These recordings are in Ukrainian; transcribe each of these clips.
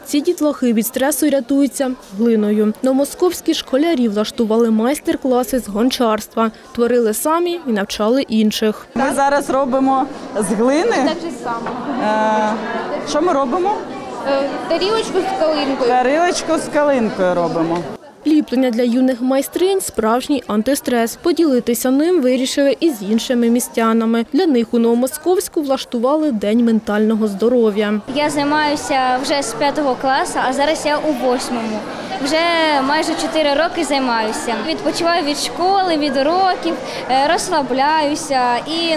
Ці дітлахи від стресу рятуються глиною. Новомосковські школярі влаштували майстер-класи з гончарства, творили самі і навчали інших. Ми зараз робимо з глини. Так же само. Що ми робимо? Тарілочку з калинкою. Тарілочку з калинкою робимо. Ліплення для юних майстринь – справжній антистрес. Поділитися ним вирішили і з іншими містянами. Для них у Новомосковську влаштували День ментального здоров'я. Я займаюся вже з 5 класу, а зараз я у 8-му. Вже майже 4 роки займаюся. Відпочиваю від школи, від уроків, розслабляюся і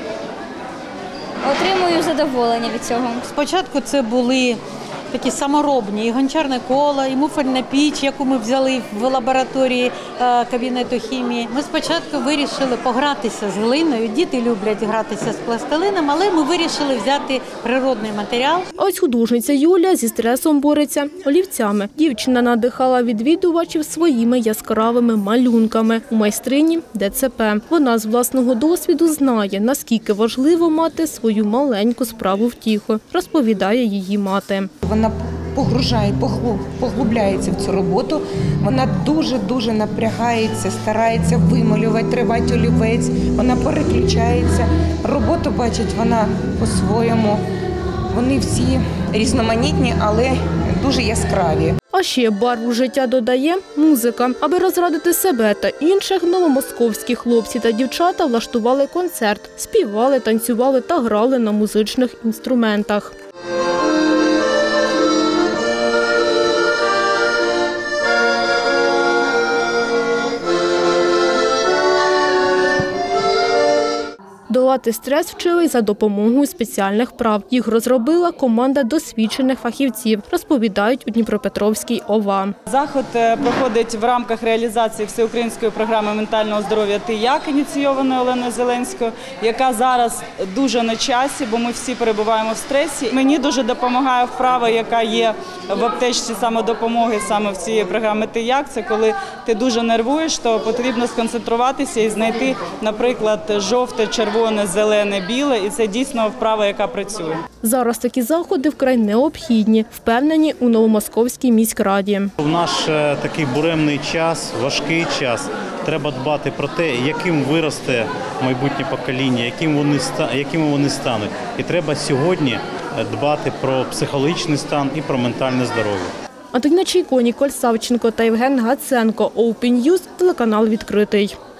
отримую задоволення від цього. Спочатку це були такі саморобні, і гончарне коло, і муфельна піч, яку ми взяли в лабораторії кабінету хімії. Ми спочатку вирішили погратися з глиною. Діти люблять гратися з пластилином, але ми вирішили взяти природний матеріал. Ось художниця Юлія зі стресом бореться олівцями. Дівчина надихала відвідувачів своїми яскравими малюнками. У майстрині ДЦП. Вона з власного досвіду знає, наскільки важливо мати свою маленьку справу втіху, розповідає її мати. Вона погружає, поглубляється в цю роботу, вона дуже-дуже напрягається, старається вималювати, тривати олівець, вона переключається. Роботу бачить вона по-своєму. Вони всі різноманітні, але дуже яскраві. А ще барву життя додає музика. Аби розрадити себе та інших, новомосковські хлопці та дівчата влаштували концерт. Співали, танцювали та грали на музичних інструментах. Долати стрес вчили за допомогою спеціальних вправ. Їх розробила команда досвідчених фахівців, розповідають у Дніпропетровській ОВА. Заход проходить в рамках реалізації всеукраїнської програми ментального здоров'я «Ти як», ініційованої Оленою Зеленською, яка зараз дуже на часі, бо ми всі перебуваємо в стресі. Мені дуже допомагає вправа, яка є в аптечці самодопомоги саме в цій програмі «Ти як». Це коли ти дуже нервуєш, то потрібно сконцентруватися і знайти, наприклад, жовте, червоне, зелене, біле, і це дійсно вправа, яка працює. Зараз такі заходи вкрай необхідні, впевнені у Новомосковській міськраді. В наш такий буремний час, важкий час, треба дбати про те, яким виросте майбутнє покоління, якими вони стануть. І треба сьогодні дбати про психологічний стан і про ментальне здоров'я. Антоніна Чайко, Ніколь Савченко та Євген Гаценко. Open News, телеканал «Відкритий».